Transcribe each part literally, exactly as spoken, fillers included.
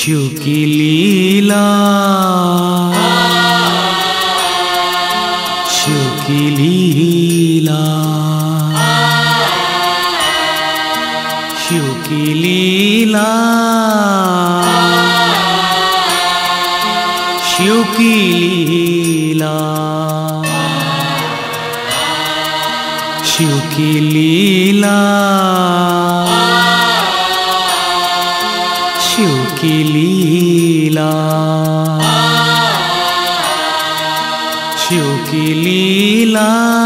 शिव की लीला, शिव की लीला, शिव की लीला, शिव की लीला, शिव की लीला, शिव की लीला, शिव की लीला,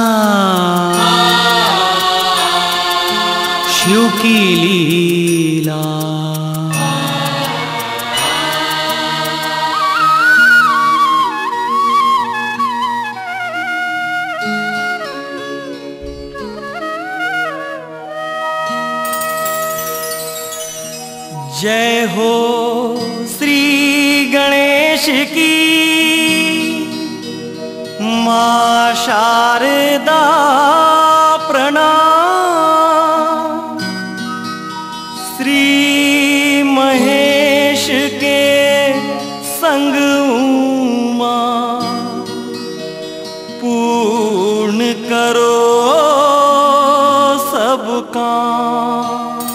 शिव की लीला। जय हो श्री गणेश की, मां शारदा प्रणाम। श्री महेश के संग उमा, पूर्ण करो सब काम।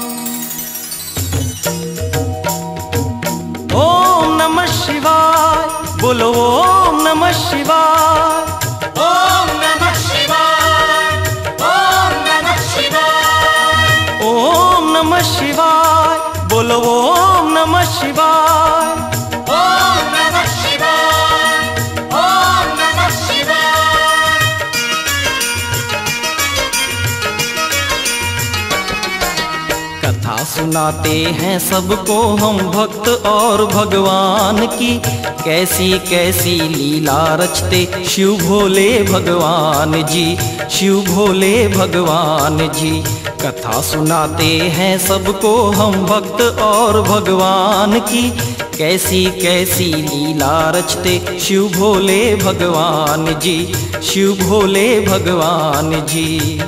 बोलो ओम नमः शिवाय, ओम नमः शिवाय, ओम नमः शिवाय, ओम नमः शिवाय। बोलो ओम नमः शिवाय, ओम नमः शिवाय, ओम नमः शिवाय। कथा सुनाते हैं सबको हम भक्त और भगवान की, कैसी कैसी लीला रचते शिव भोले भगवान जी, शिव भोले भगवान जी। कथा सुनाते हैं सबको हम भक्त और भगवान की, कैसी कैसी लीला रचते शिव भोले भगवान जी, शिव भोले भगवान जी।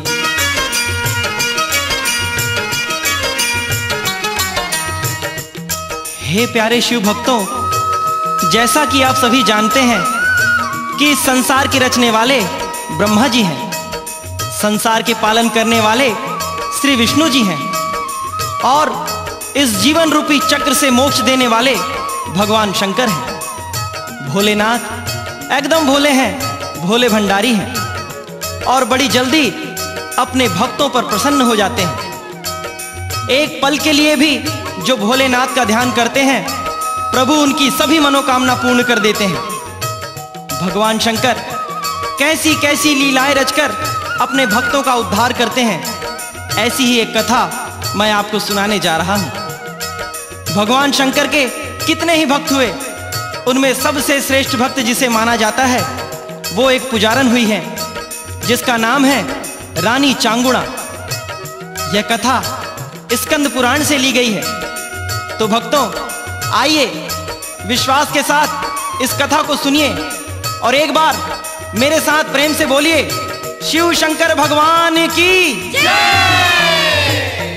हे प्यारे शिव भक्तों, जैसा कि आप सभी जानते हैं कि इस संसार के रचने वाले ब्रह्मा जी हैं, संसार के पालन करने वाले श्री विष्णु जी हैं, और इस जीवन रूपी चक्र से मोक्ष देने वाले भगवान शंकर हैं। भोलेनाथ एकदम भोले हैं, भोले भंडारी हैं, और बड़ी जल्दी अपने भक्तों पर प्रसन्न हो जाते हैं। एक पल के लिए भी जो भोलेनाथ का ध्यान करते हैं, प्रभु उनकी सभी मनोकामना पूर्ण कर देते हैं। भगवान शंकर कैसी कैसी लीलाएं रचकर अपने भक्तों का उद्धार करते हैं, ऐसी ही एक कथा मैं आपको सुनाने जा रहा हूं। भगवान शंकर के कितने ही भक्त हुए, उनमें सबसे श्रेष्ठ भक्त जिसे माना जाता है वो एक पुजारन हुई है, जिसका नाम है रानी चांगुणा। यह कथा स्कंद पुराण से ली गई है। तो भक्तों, आइए विश्वास के साथ इस कथा को सुनिए और एक बार मेरे साथ प्रेम से बोलिए, शिव शंकर भगवान की जय।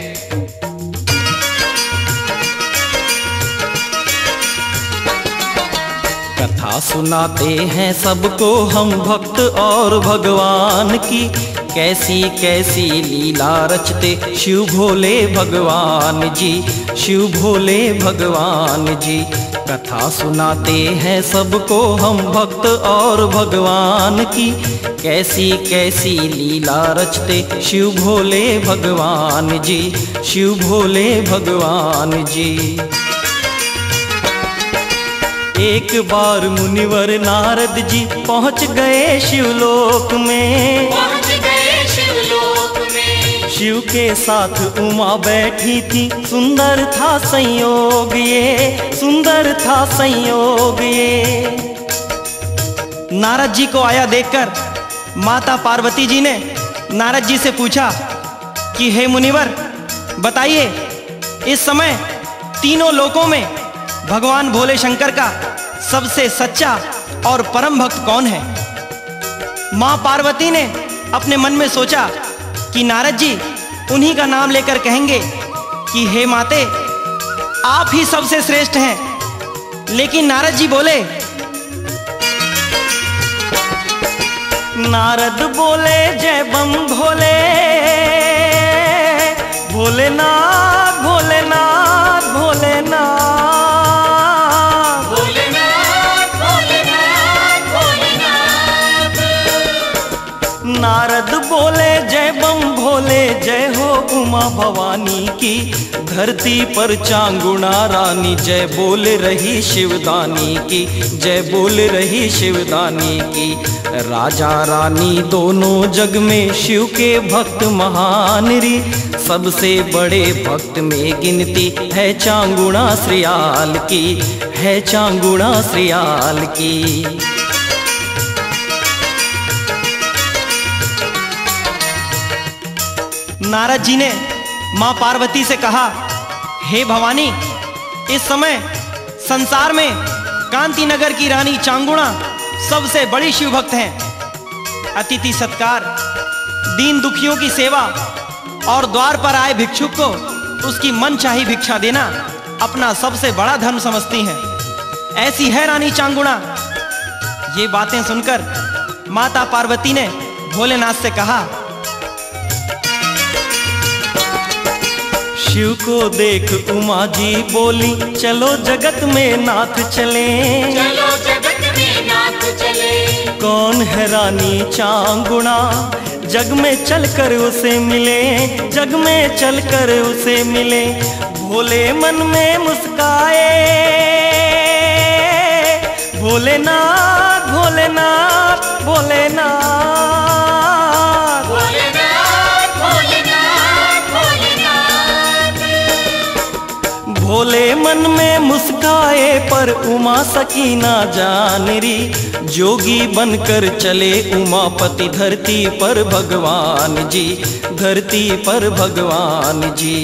कथा सुनाते हैं सबको हम भक्त और भगवान की, कैसी कैसी लीला रचते शिव भोले भगवान जी, शिव भोले भगवान जी। कथा सुनाते हैं सबको हम भक्त और भगवान की, कैसी कैसी लीला रचते शिव भोले भगवान जी, शिव भोले भगवान जी। एक बार मुनिवर नारद जी पहुँच गए शिवलोक में, पहुंच गए शिवलोक में। शिव के साथ उमा बैठी थी, सुंदर था संयोग ये, सुंदर था संयोग ये। नारद जी को आया देखकर माता पार्वती जी ने नारद जी से पूछा कि हे मुनिवर, बताइए इस समय तीनों लोकों में भगवान भोले शंकर का सबसे सच्चा और परम भक्त कौन है। मां पार्वती ने अपने मन में सोचा कि नारद जी उन्हीं का नाम लेकर कहेंगे कि हे माते, आप ही सबसे श्रेष्ठ हैं, लेकिन नारद जी बोले, नारद बोले जय बम भोले, भोलेनाथ भोलेनाथ भोलेनाथ भोलेनाथ भोलेनाथ भोलेनाथ। नारद बोले जय बम भोले, जय हो उमा भवानी की, धरती पर चांगुणा रानी जय बोल रही शिवदानी की, जय बोल रही शिवदानी की। राजा रानी दोनों जग में शिव के भक्त महान री, सबसे बड़े भक्त में गिनती है चांगुणा श्रियाल की, है चांगुणा श्रियाल की। नारद जी ने मां पार्वती से कहा, हे भवानी, इस समय संसार में कांति नगर की रानी चांगुणा सबसे बड़ी शिव भक्त हैं। अतिथि सत्कार, दीन दुखियों की सेवा और द्वार पर आए भिक्षुक को उसकी मन चाही भिक्षा देना अपना सबसे बड़ा धर्म समझती हैं। ऐसी है रानी चांगुणा। ये बातें सुनकर माता पार्वती ने भोलेनाथ से कहा, शिव को देख उमा जी बोली, चलो जगत में नाथ चले, चलो जगत में नाथ चले। कौन है रानी चांगुणा, जग में चलकर उसे मिले, जग में चलकर उसे मिले। भोले मन में मुस्काए, भोलेनाथ भोलेनाथ भोलेनाथ भोलेनाथ भोलेनाथ भोलेनाथ। भोले मन में मुस्काए पर उमा सकीना जान री, जोगी बनकर चले उमापति धरती पर भगवान जी, धरती पर भगवान जी।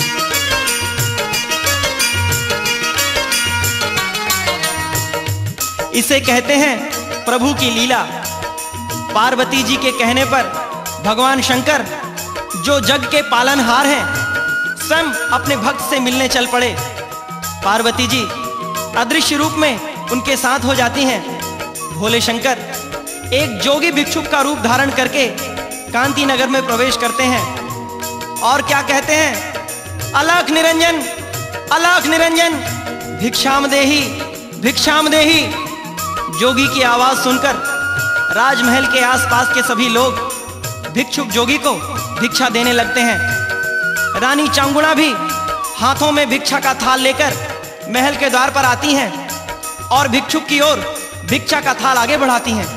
इसे कहते हैं प्रभु की लीला। पार्वती जी के कहने पर भगवान शंकर, जो जग के पालनहार हैं, स्वयं अपने भक्त से मिलने चल पड़े। पार्वती जी अदृश्य रूप में उनके साथ हो जाती हैं। भोले शंकर एक जोगी भिक्षुक का रूप धारण करके कांति नगर में प्रवेश करते हैं और क्या कहते हैं, अलख निरंजन अलख निरंजन भिक्षाम देही भिक्षाम देही। जोगी की आवाज सुनकर राजमहल के आसपास के सभी लोग भिक्षुक जोगी को भिक्षा देने लगते हैं। रानी चांगुणा भी हाथों में भिक्षा का थाल लेकर महल के द्वार पर आती हैं और भिक्षुक की ओर भिक्षा का थाल आगे बढ़ाती हैं।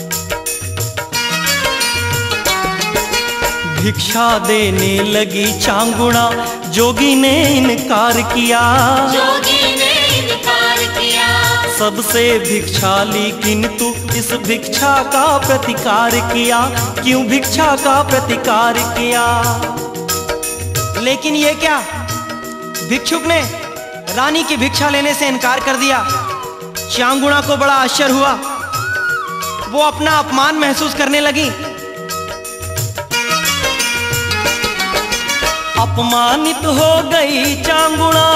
भिक्षा देने लगी चांगुणा, जोगी ने इनकार किया, जोगी ने इनकार किया। सबसे भिक्षा ली किंतु इस भिक्षा का प्रतिकार किया, क्यों भिक्षा का प्रतिकार किया। लेकिन ये क्या, भिक्षुक ने रानी की भिक्षा लेने से इनकार कर दिया। चांगुणा को बड़ा आश्चर्य हुआ, वो अपना अपमान महसूस करने लगी। अपमानित हो गई चांगुणा,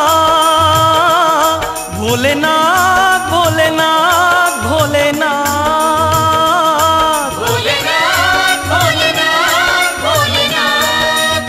भोलेनाथ भोलेनाथ भोलेनाथ भोलेनाथ भोलेनाथ भोलेनाथ।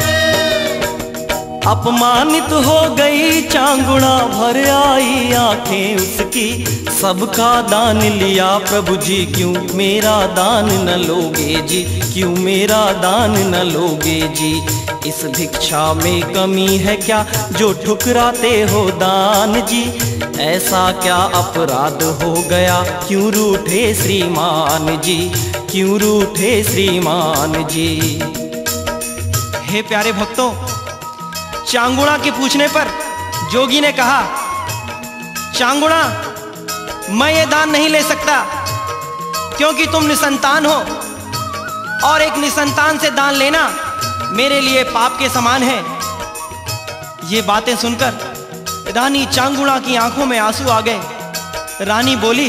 अपमानित हो गई चांगुणा, भर आई आंखें उसकी, सबका दान लिया प्रभु जी, क्यों मेरा दान न लोगे जी, क्यों मेरा दान न लोगे जी। इस भिक्षा में कमी है क्या जो ठुकराते हो दान जी, ऐसा क्या अपराध हो गया, क्यों रूठे श्रीमान जी, क्यों रूठे श्रीमान जी। हे प्यारे भक्तों, चांगुणा के पूछने पर जोगी ने कहा, चांगुणा मैं ये दान नहीं ले सकता, क्योंकि तुम निसंतान हो और एक निसंतान से दान लेना मेरे लिए पाप के समान है। ये बातें सुनकर रानी चांगुणा की आंखों में आंसू आ गए। रानी बोली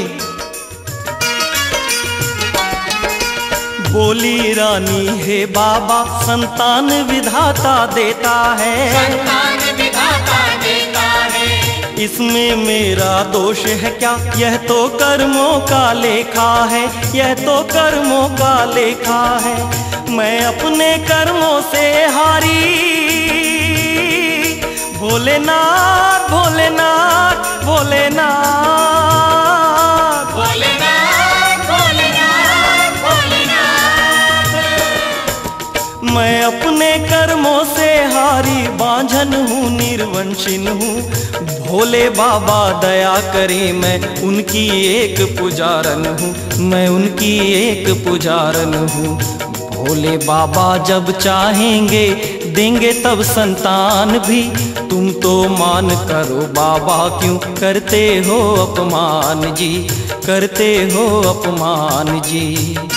बोली रानी हे बाबा, संतान विधाता देता है, संतान विधाता देता है। इसमें मेरा दोष है क्या? यह तो कर्मों का लेखा है, यह तो कर्मों का लेखा है। मैं अपने कर्मों से हारी, भोलेनाथ भोलेनाथ भोलेनाथ भोलेनाथ भोलेनाथ भोलेनाथ। मैं अपने कर्मों से हारी, बांझन हूँ निर्वंशिन हूँ। भोले बाबा दया करे, मैं उनकी एक पुजारन हूँ, मैं उनकी एक पुजारन हूँ। भोले बाबा जब चाहेंगे देंगे तब संतान भी। तुम तो मान करो बाबा, क्यों करते हो अपमान जी, करते हो अपमान जी।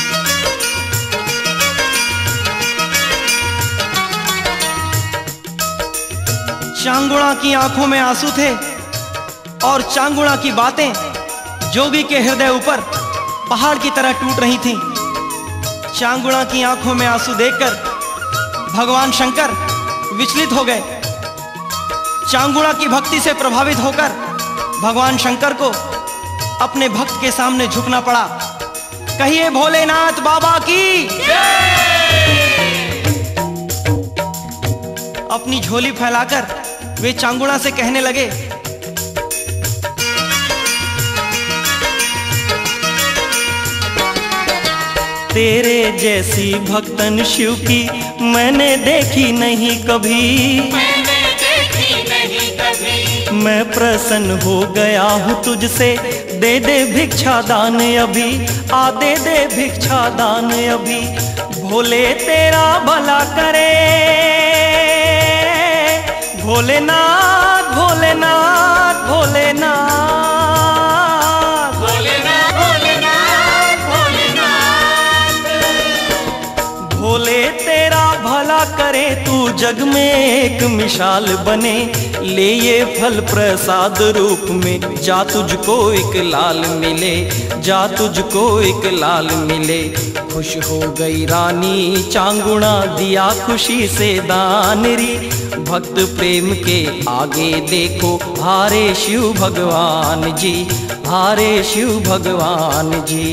चांगुड़ा की आंखों में आंसू थे और चांगुड़ा की बातें जोगी के हृदय ऊपर पहाड़ की तरह टूट रही थीं। चांगुड़ा की आंखों में आंसू देखकर भगवान शंकर विचलित हो गए। चांगुड़ा की भक्ति से प्रभावित होकर भगवान शंकर को अपने भक्त के सामने झुकना पड़ा। कहिए भोलेनाथ बाबा की अपनी झोली फैलाकर वे चांगुड़ा से कहने लगे, तेरे जैसी भक्तन शिव की मैंने देखी नहीं कभी, मैंने देखी नहीं कभी। मैं प्रसन्न हो गया हूँ तुझसे, दे दे भिक्षा दान अभी, आ दे दे भिक्षा दान अभी। भोले तेरा भला करे, भोलेनाथ भोलेनाथ भोलेनाथ भोलेनाथ भोलेनाथ भोलेनाथ। भोले तेरा भला करे, तू जग में एक मिसाल बने। ले ये फल प्रसाद रूप में, जा तुझको एक लाल मिले, जा तुझको एक लाल मिले। खुश हो गई रानी चांगुड़ा, दिया खुशी से दान री। भक्त प्रेम के आगे देखो, हारे शिव भगवान जी, हारे शिव भगवान जी।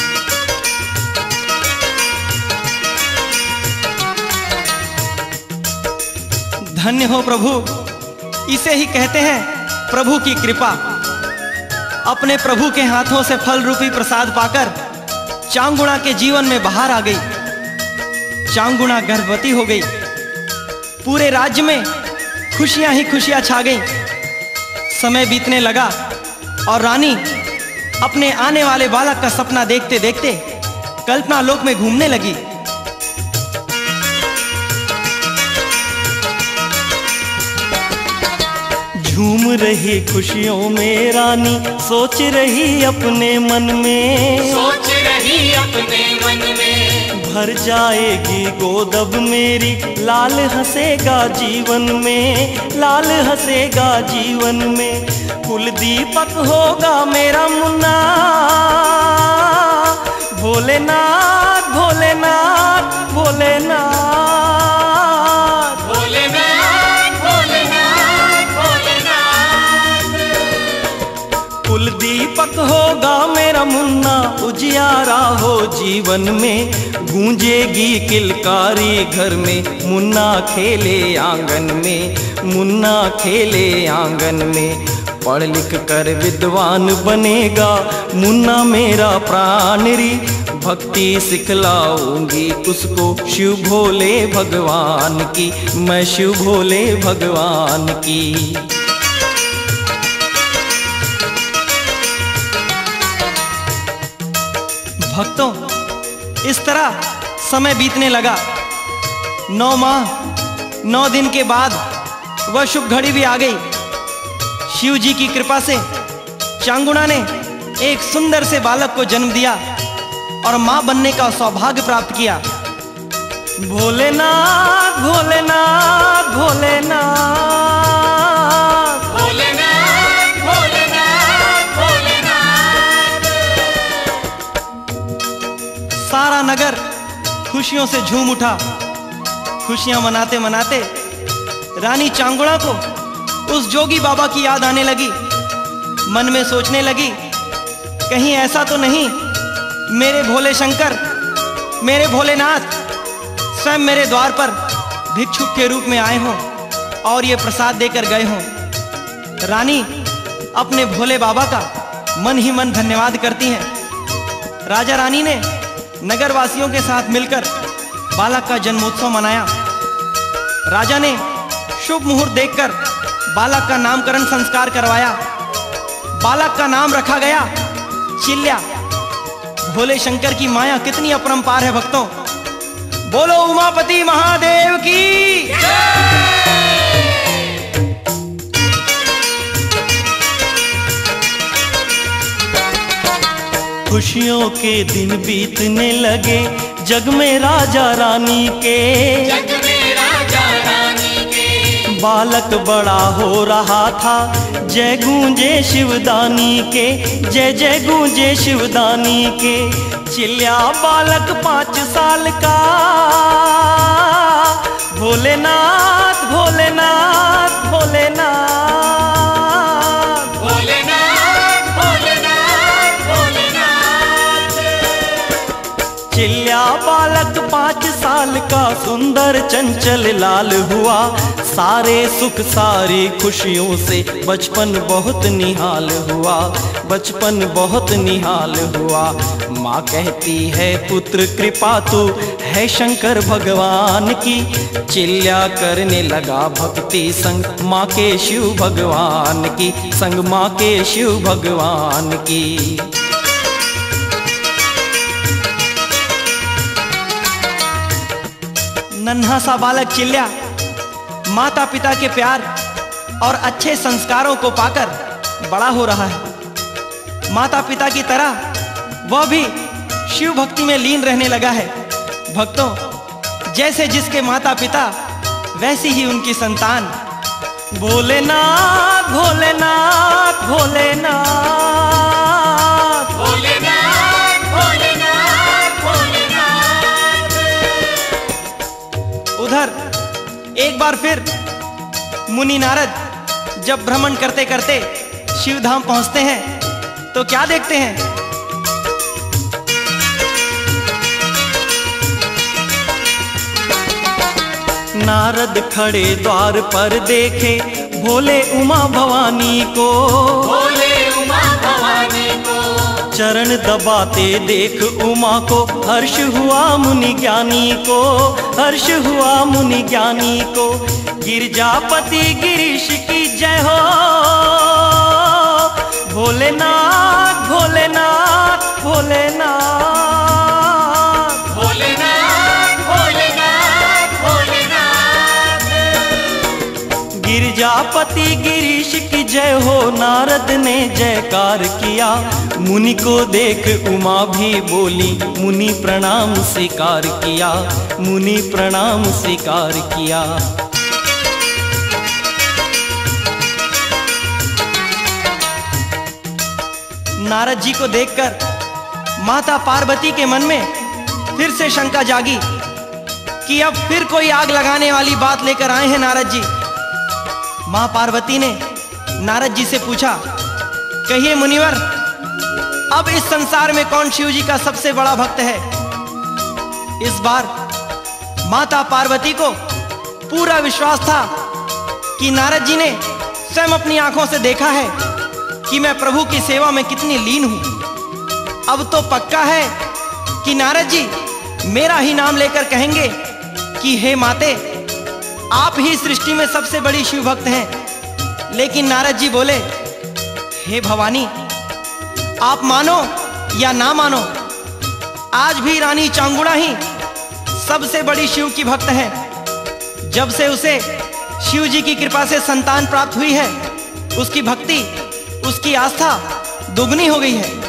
धन्य हो प्रभु, इसे ही कहते हैं प्रभु की कृपा। अपने प्रभु के हाथों से फल रूपी प्रसाद पाकर चांगुड़ा के जीवन में बहार आ गई। चांगुड़ा गर्भवती हो गई। पूरे राज्य में खुशियां ही खुशियां छा गईं। समय बीतने लगा और रानी अपने आने वाले बालक का सपना देखते देखते कल्पना लोक में घूमने लगी। झूम रही खुशियों में रानी, सोच रही अपने मन में, सोच रही अपने मन में। भर जाएगी गोदब मेरी, लाल हंसेगा जीवन में, लाल हंसेगा जीवन में। कुल दीपक होगा मेरा मुन्ना, भोलेनाथ भोलेनाथ भोलेनाथ भोलेनाथ भोलेनाथ भोलेनाथ। कुल दीपक होगा मेरा मुन्ना, उजियारा हो जीवन में। गूंजेगी किलकारी घर में, मुन्ना खेले आंगन में, मुन्ना खेले आंगन में। पढ़ लिख कर विद्वान बनेगा मुन्ना मेरा प्राण री। भक्ति सिखलाऊंगी उसको शिव भोले भगवान की, मैं शिव भोले भगवान की। भक्तों, इस तरह समय बीतने लगा। नौ माह नौ दिन के बाद वह शुभ घड़ी भी आ गई। शिव जी की कृपा से चांगुड़ा ने एक सुंदर से बालक को जन्म दिया और मां बनने का सौभाग्य प्राप्त किया। भोलेनाथ भोलेनाथ भोलेनाथ भोलेनाथ भोलेनाथ भोलेनाथ। सारा नगर खुशियों से झूम उठा। खुशियां मनाते मनाते रानी चांगुड़ा को उस जोगी बाबा की याद आने लगी। मन में सोचने लगी, कहीं ऐसा तो नहीं मेरे भोले शंकर, मेरे भोलेनाथ स्वयं मेरे द्वार पर भिक्षुक के रूप में आए हों और ये प्रसाद देकर गए हों। रानी अपने भोले बाबा का मन ही मन धन्यवाद करती हैं। राजा रानी ने नगरवासियों के साथ मिलकर बालक का जन्मोत्सव मनाया। राजा ने शुभ मुहूर्त देखकर बालक का नामकरण संस्कार करवाया। बालक का नाम रखा गया चिल्या। भोले शंकर की माया कितनी अपरंपार है भक्तों। बोलो उमापति महादेव की खुशियों के दिन बीतने लगे जग में राजा रानी के, जग में राजा रानी के। बालक बड़ा हो रहा था, जय गूंजे शिवदानी के, जय जय गूंजे शिवदानी के। चिल्या बालक पाँच साल का, भोलेनाथ भोलेनाथ भोलेनाथ भोलेनाथ भोलेनाथ भोलेनाथ। चिल्या बालक पाँच साल का सुंदर चंचल लाल हुआ। सारे सुख सारी खुशियों से बचपन बहुत निहाल हुआ, बचपन बहुत निहाल हुआ। माँ कहती है पुत्र कृपा तू है शंकर भगवान की। चिल्या करने लगा भक्ति संग माँ के शिव भगवान की, संग माँ के शिव भगवान की। नन्हा सा बालक चिल्या माता पिता के प्यार और अच्छे संस्कारों को पाकर बड़ा हो रहा है। माता पिता की तरह वह भी शिव भक्ति में लीन रहने लगा है। भक्तों, जैसे जिसके माता पिता वैसी ही उनकी संतान। भोलेनाथ भोलेनाथ भोलेनाथ भोलेनाथ भोलेनाथ भोलेनाथ। उधर एक बार फिर मुनि नारद जब भ्रमण करते करते शिवधाम पहुंचते हैं तो क्या देखते हैं? नारद खड़े द्वार पर देखे भोले उमा भवानी को, भोले उमा भवानी को। चरण दबाते देख उमा को हर्ष हुआ मुनि ज्ञानी को, हर्ष हुआ मुनि ज्ञानी को। गिरजापति गिरीश की जय हो, भोलेनाथ भोलेनाथ भोलेनाथ भोलेनाथ भोलेनाथ भोलेनाथ। गिरजापति गिरीश की जय हो। नारद ने जयकार किया, मुनि को देख उमा भी बोली। मुनि प्रणाम स्वीकार किया, मुनि प्रणाम स्वीकार किया। नारद जी को देखकर माता पार्वती के मन में फिर से शंका जागी कि अब फिर कोई आग लगाने वाली बात लेकर आए हैं नारद जी। मां पार्वती ने नारद जी से पूछा, कहिए मुनिवर, अब इस संसार में कौन शिव जी का सबसे बड़ा भक्त है? इस बार माता पार्वती को पूरा विश्वास था कि नारद जी ने स्वयं अपनी आंखों से देखा है कि मैं प्रभु की सेवा में कितनी लीन हूं। अब तो पक्का है कि नारद जी मेरा ही नाम लेकर कहेंगे कि हे माते, आप ही सृष्टि में सबसे बड़ी शिव भक्त हैं। लेकिन नारद जी बोले, हे भवानी, आप मानो या ना मानो, आज भी रानी चांगुड़ा ही सबसे बड़ी शिव की भक्त है। जब से उसे शिव जी की कृपा से संतान प्राप्त हुई है, उसकी भक्ति, उसकी आस्था दुगनी हो गई है।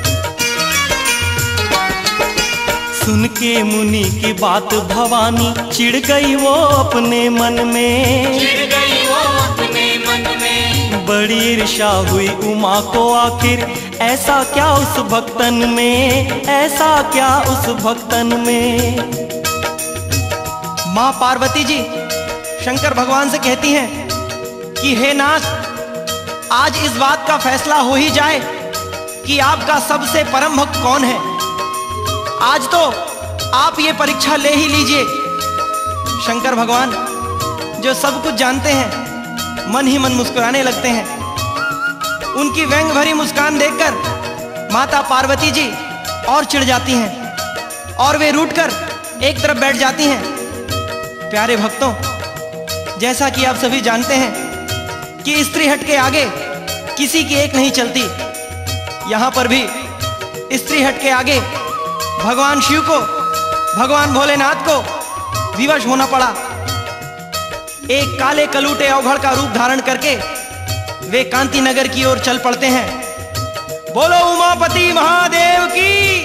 सुन के मुनि की बात भवानी चिढ़ गई वो अपने मन में, चिढ़ गई वो अपने मन में। बड़ी ईर्ष्या हुई उमा को आखिर ऐसा क्या उस भक्तन में, ऐसा क्या उस भक्तन में। मां पार्वती जी शंकर भगवान से कहती हैं कि हे नाथ, आज इस बात का फैसला हो ही जाए कि आपका सबसे परम भक्त कौन है। आज तो आप ये परीक्षा ले ही लीजिए। शंकर भगवान जो सब कुछ जानते हैं मन ही मन मुस्कुराने लगते हैं। उनकी व्यंग भरी मुस्कान देखकर माता पार्वती जी और चिढ़ जाती हैं और वे रूठकर एक तरफ बैठ जाती हैं। प्यारे भक्तों, जैसा कि आप सभी जानते हैं कि स्त्री हट के आगे किसी की एक नहीं चलती। यहाँ पर भी स्त्री हट के आगे भगवान शिव को, भगवान भोलेनाथ को विवश होना पड़ा। एक काले कलूटे अवघड़ का रूप धारण करके वे कांति नगर की ओर चल पड़ते हैं। बोलो उमापति महादेव की।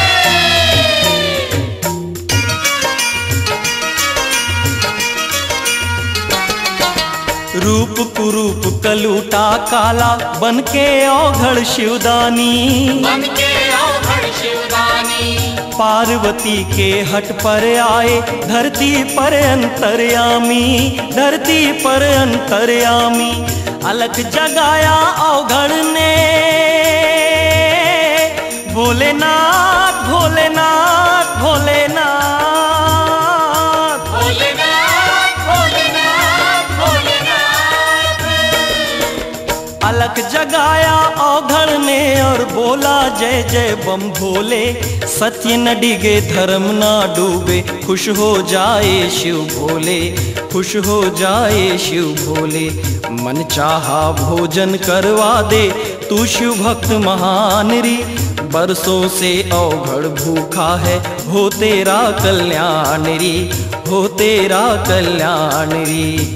रूप कुरूप कलूटा काला बन के अवघड़ शिवदानी, बन के अवघड़ शिवदानी। पार्वती के हट पर आए धरती पर अंतर्यामी, धरती पर अंतर्यामी। अलख जगाया अवघड़ ने, भोलेनाथ भोलेनाथ भोलेनाथ भोलेनाथ भोलेनाथ भोलेनाथ। अलख जगाया अवघड़ ने और बोला जय जय बम भोले। सत्य न डिगे धर्म ना डूबे, खुश हो जाए शिव भोले, खुश हो जाए शिव भोले। मन चाहा भोजन करवा दे तू शिव भक्त महान री। बरसों से अवघड़ भूखा है, हो तेरा कल्याण री, हो तेरा कल्याण री।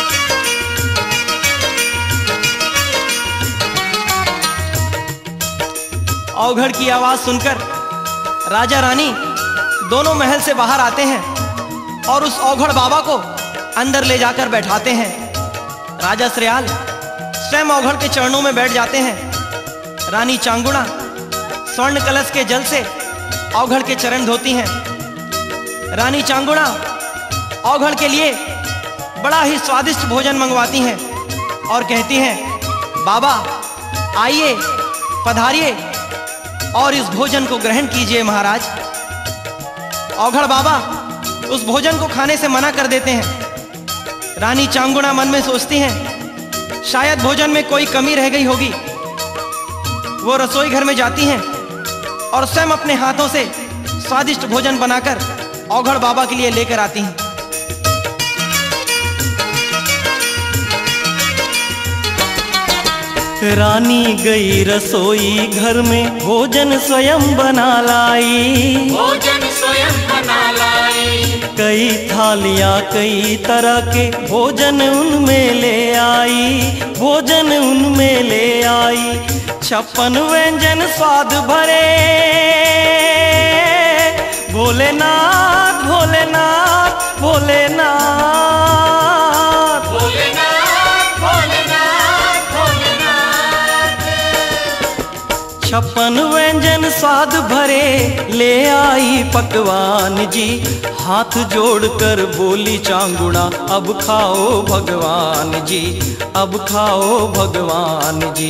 अवघड़ की आवाज सुनकर राजा रानी दोनों महल से बाहर आते हैं और उस अवघड़ बाबा को अंदर ले जाकर बैठाते हैं। राजा श्रेयाल स्वयं अवघड़ के चरणों में बैठ जाते हैं। रानी चांगुड़ा स्वर्ण कलश के जल से अवघड़ के चरण धोती हैं। रानी चांगुड़ा अवघड़ के लिए बड़ा ही स्वादिष्ट भोजन मंगवाती हैं और कहती हैं, बाबा आइए, पधारिए और इस भोजन को ग्रहण कीजिए महाराज। अवघड़ बाबा उस भोजन को खाने से मना कर देते हैं। रानी चांगुड़ा मन में सोचती हैं शायद भोजन में कोई कमी रह गई होगी। वो रसोई घर में जाती हैं और स्वयं अपने हाथों से स्वादिष्ट भोजन बनाकर अवघड़ बाबा के लिए लेकर आती हैं। रानी गई रसोई घर में भोजन स्वयं बना लाई, भोजन स्वयं बना लाई। कई थालियां कई तरह के भोजन उनमें ले आई, भोजन उनमें ले आई। छप्पन व्यंजन स्वाद भरे, भोलेनाथ भोलेनाथ भोलेनाथ भोलेनाथ भोलेनाथ भोलेनाथ। छप्पन व्यंजन स्वाद भरे ले आई पकवान जी। हाथ जोड़कर बोली चांगुड़ा, अब खाओ भगवान जी, अब खाओ भगवान जी।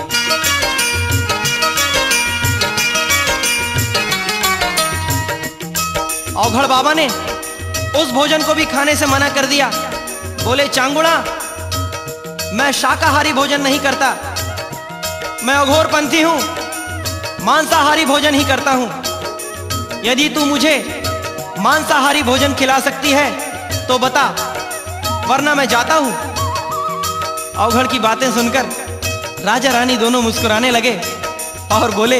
अवघड़ बाबा ने उस भोजन को भी खाने से मना कर दिया। बोले, चांगुड़ा मैं शाकाहारी भोजन नहीं करता, मैं अघोरपंथी हूं, मांसाहारी भोजन ही करता हूं। यदि तू मुझे मांसाहारी भोजन खिला सकती है तो बता, वरना मैं जाता हूं। अवघड़ की बातें सुनकर राजा रानी दोनों मुस्कुराने लगे और बोले,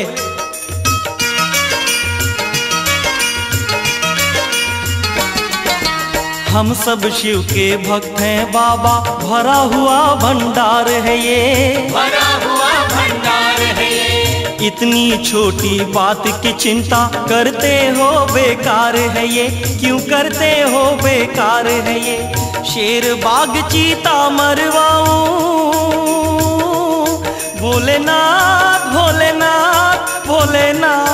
हम सब शिव के भक्त हैं बाबा, भरा हुआ भंडार है ये, भरा हुआ भंडार है ये। इतनी छोटी बात की चिंता करते हो बेकार है ये, क्यों करते हो बेकार है ये। शेर बाघ चीता मरवाऊं, भोलेनाथ भोलेनाथ भोलेनाथ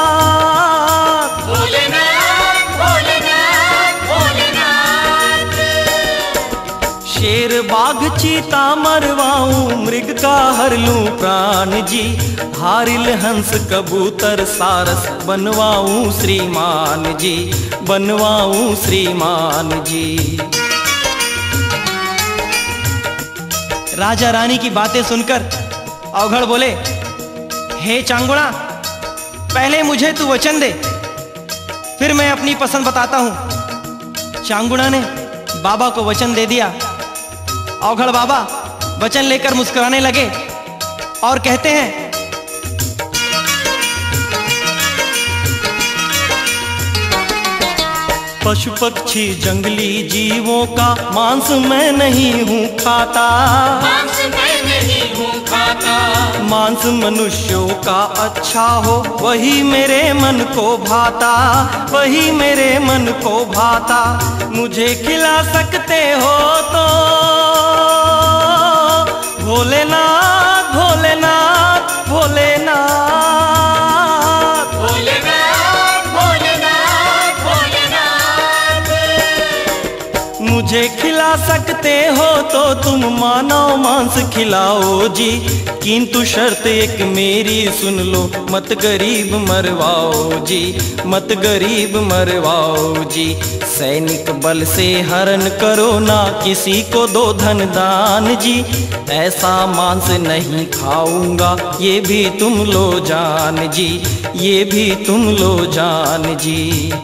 भोलेनाथ भोलेनाथ भोलेनाथ। शेर बाघ चीता चीता मरवाऊं, मृग का हर लूं प्राण जी, हारिल हंस कबूतर सारस बनवाऊं श्रीमान जी, बनवाऊं श्रीमान जी। राजा रानी की बातें सुनकर अवघड़ बोले, हे चांगुड़ा, पहले मुझे तू वचन दे, फिर मैं अपनी पसंद बताता हूं। चांगुड़ा ने बाबा को वचन दे दिया। अवघड़ बाबा वचन लेकर मुस्कुराने लगे और कहते हैं, पशु पक्षी जंगली जीवों का मांस मैं नहीं हूँ खाता, मांस मैं नहीं हूँ खाता। मांस मनुष्यों का अच्छा हो वही मेरे मन को भाता, वही मेरे मन को भाता। मुझे खिला सकते हो तो भोलेनाथ, भोलेनाथ, भोलेनाथ, भोलेनाथ, भोलेनाथ, भोलेनाथ। मुझे खिला सकते हो तो तुम मानव मांस खिलाओ जी, किंतु शर्त एक मेरी सुन लो, मत गरीब मरवाओ जी, मत गरीब मरवाओ जी। सैनिक बल से हरण करो ना किसी को दो धन दान जी, ऐसा मांस नहीं खाऊंगा ये भी तुम लो जान जी, ये भी तुम लो जान जी।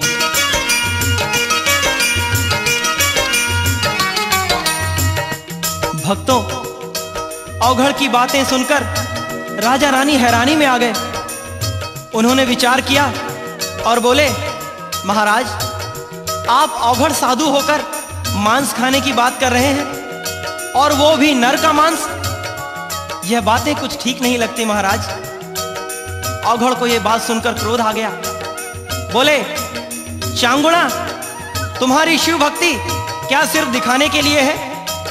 भक्तों, अवघड़ की बातें सुनकर राजा रानी हैरानी में आ गए। उन्होंने विचार किया और बोले, महाराज, आप अवघड़ साधु होकर मांस खाने की बात कर रहे हैं, और वो भी नर का मांस। यह बातें कुछ ठीक नहीं लगती महाराज। अवघड़ को यह बात सुनकर क्रोध आ गया। बोले, चांगुड़ा, तुम्हारी शिव भक्ति क्या सिर्फ दिखाने के लिए है?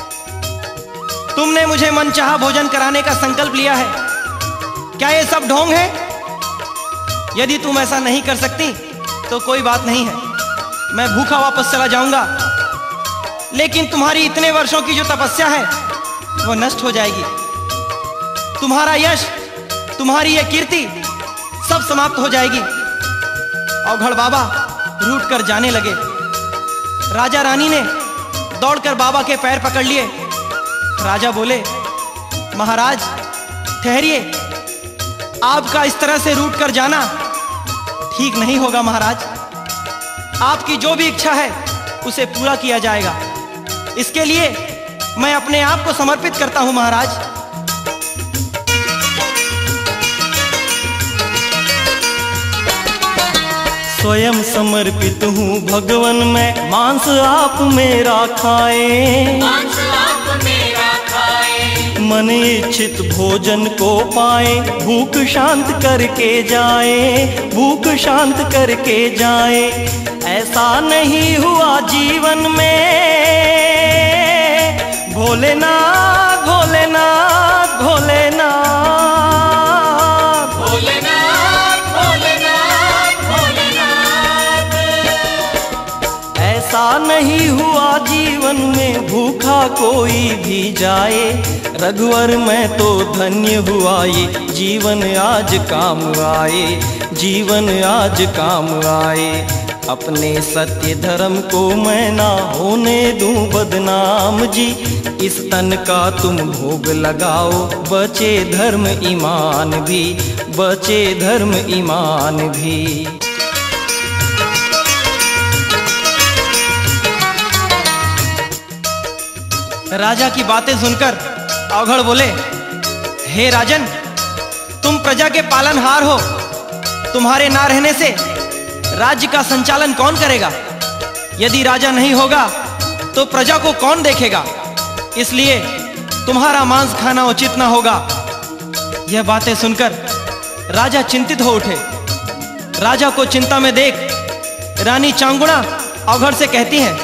तुमने मुझे मनचाहा भोजन कराने का संकल्प लिया है, क्या ये सब ढोंग है? यदि तुम ऐसा नहीं कर सकती तो कोई बात नहीं है, मैं भूखा वापस चला जाऊंगा। लेकिन तुम्हारी इतने वर्षों की जो तपस्या है वो नष्ट हो जाएगी। तुम्हारा यश, तुम्हारी यह कीर्ति सब समाप्त हो जाएगी। अवघड़ बाबा रूठ कर जाने लगे। राजा रानी ने दौड़कर बाबा के पैर पकड़ लिए। राजा बोले, महाराज ठहरिए, आपका इस तरह से रूठ कर जाना ठीक नहीं होगा महाराज। आपकी जो भी इच्छा है उसे पूरा किया जाएगा। इसके लिए मैं अपने आप को समर्पित करता हूं महाराज। स्वयं समर्पित हूँ भगवन मैं, मांस आप मेरा खाएं, मांस आप मेरा खाएं। मन इच्छित भोजन को पाए, भूख शांत करके जाए, भूख शांत करके जाए। ऐसा नहीं हुआ जीवन में, भोलेनाथ, भोलेनाथ, भोलेनाथ, भोलेनाथ, भोलेनाथ, भोलेनाथ। ऐसा नहीं हुआ जीवन में भूखा कोई भी जाए। रघुवर मैं तो धन्य हुआ ये जीवन आज काम आए, जीवन आज काम आए। अपने सत्य धर्म को मैं ना होने दूं बदनाम जी, इस तन का तुम भोग लगाओ, बचे धर्म ईमान भी, बचे धर्म ईमान भी। राजा की बातें सुनकर अवघड़ बोले, हे राजन, तुम प्रजा के पालनहार हो, तुम्हारे ना रहने से राज्य का संचालन कौन करेगा? यदि राजा नहीं होगा तो प्रजा को कौन देखेगा? इसलिए तुम्हारा मांस खाना उचित ना होगा। यह बातें सुनकर राजा चिंतित हो उठे। राजा को चिंता में देख रानी चांगुड़ा अवघड़ से कहती हैं,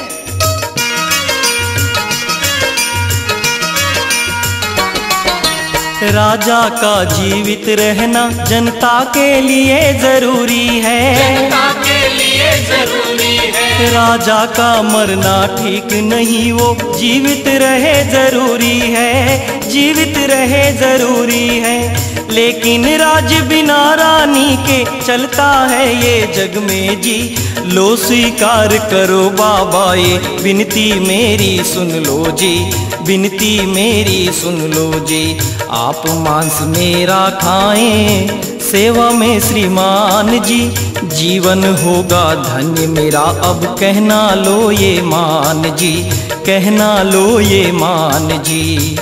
राजा का जीवित रहना जनता के लिए जरूरी है, जनता के लिए जरूरी है। राजा का मरना ठीक नहीं, वो जीवित रहे जरूरी है, जीवित रहे जरूरी है। लेकिन राज बिना रानी के चलता है ये जग में जी। लो स्वीकार करो बाबा ये विनती मेरी सुन लो जी, विनती मेरी सुन लो जी। आप मांस मेरा खाएं सेवा में श्रीमान जी, जीवन होगा धन्य मेरा अब कहना लो ये मान जी, कहना लो ये मान जी।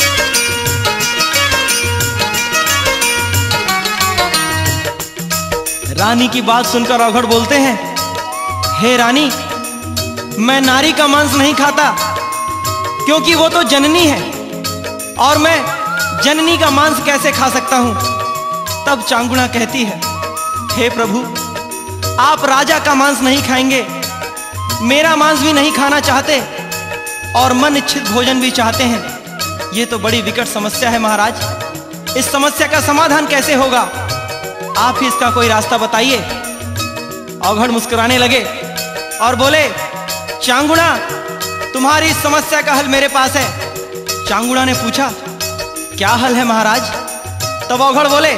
रानी की बात सुनकर औघड़ बोलते हैं, हे रानी, मैं नारी का मांस नहीं खाता क्योंकि वो तो जननी है, और मैं जननी का मांस कैसे खा सकता हूं। तब चांगुणा कहती है, हे प्रभु, आप राजा का मांस नहीं खाएंगे, मेरा मांस भी नहीं खाना चाहते और मन इच्छित भोजन भी चाहते हैं। ये तो बड़ी विकट समस्या है महाराज। इस समस्या का समाधान कैसे होगा? आप ही इसका कोई रास्ता बताइए। औघड़ मुस्कुराने लगे और बोले, चांगुणा, तुम्हारी इस समस्या का हल मेरे पास है। चांगुणा ने पूछा, क्या हल है महाराज? तब औघड़ बोले,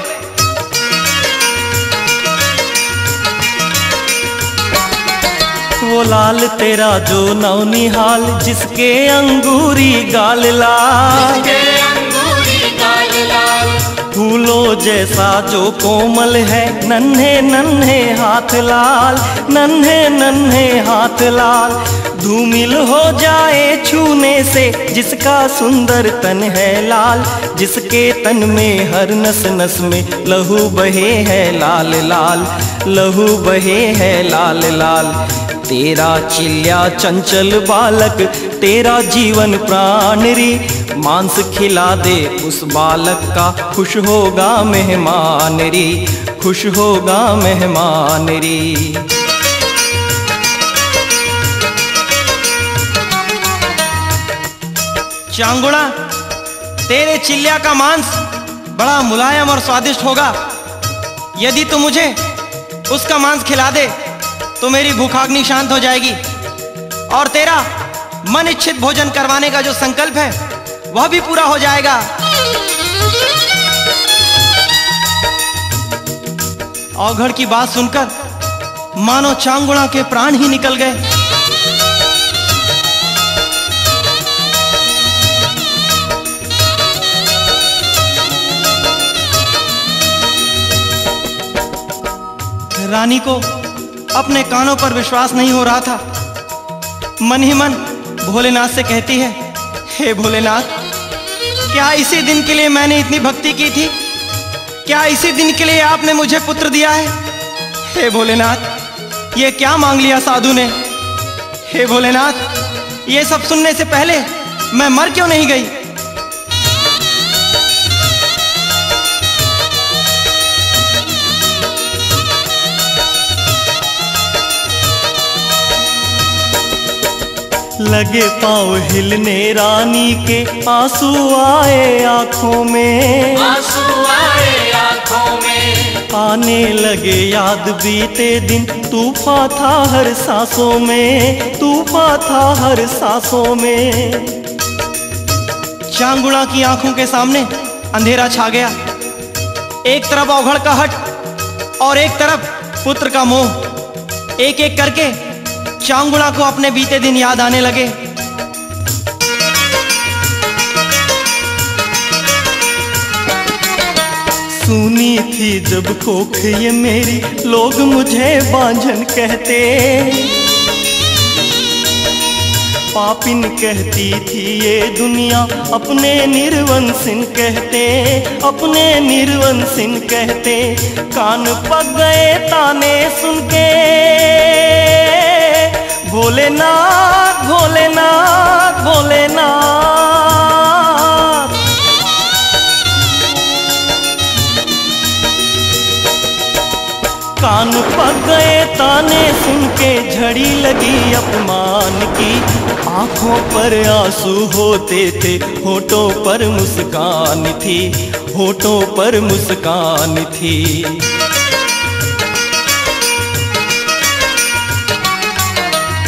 वो लाल तेरा जो नौनिहाल, जिसके अंगूरी गाल लाल, फूलों जैसा जो कोमल है, नन्हे नन्हे हाथ लाल, नन्हे नन्हे हाथ लाल। धूमिल हो जाए छूने से जिसका सुंदर तन है लाल, जिसके तन में हर नस नस में लहू बहे है लाल लाल, लहू बहे है लाल लाल। तेरा चिल्या चंचल बालक, तेरा जीवन प्राण री, मांस खिला दे उस बालक का, खुश होगा मेहमान री, खुश होगा मेहमान री। चांगुणा, तेरे चिल्या का मांस बड़ा मुलायम और स्वादिष्ट होगा। यदि तू मुझे उसका मांस खिला दे तो मेरी भूखाग्नि शांत हो जाएगी और तेरा मन इच्छित भोजन करवाने का जो संकल्प है वह भी पूरा हो जाएगा। औघड़ की बात सुनकर मानो चांगुणा के प्राण ही निकल गए। रानी को अपने कानों पर विश्वास नहीं हो रहा था। मन ही मन भोलेनाथ से कहती है, हे भोलेनाथ, क्या इसी दिन के लिए मैंने इतनी भक्ति की थी? क्या इसी दिन के लिए आपने मुझे पुत्र दिया है? हे भोलेनाथ, ये क्या मांग लिया साधु ने? हे भोलेनाथ, ये सब सुनने से पहले मैं मर क्यों नहीं गई? लगे पाँव हिलने रानी के, आंसू आए आंखों में, आंसू आए आंखों में। आने लगे याद बीते दिन, तूफान था हर सांसों में, तूफान था हर सांसों में। चांगुणा की आंखों के सामने अंधेरा छा गया। एक तरफ औघड़ का हट और एक तरफ पुत्र का मोह। एक एक करके चांगुणा को अपने बीते दिन याद आने लगे। सुनी थी जब कोख ये मेरी, लोग मुझे बांझन कहते, पापिन कहती थी ये दुनिया, अपने निर्वंशिन कहते, अपने निर्वंशिन कहते। कान पक गए ताने सुन के, भोलेनाथ भोलेनाथ भोलेनाथ। कान पक गए ताने सुन के, झड़ी लगी अपमान की। आंखों पर आंसू होते थे, होठों पर मुस्कान थी, होठों पर मुस्कान थी।